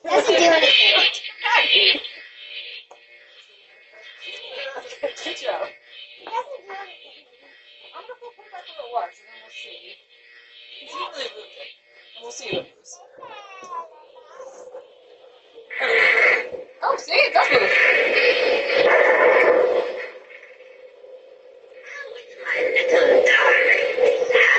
Doesn't do anything. Good job. It doesn't do anything. I'm gonna put it back where it was, and then we'll see. Because you really moved it. And we'll see if it moves. Oh, see? It does move. My little darling.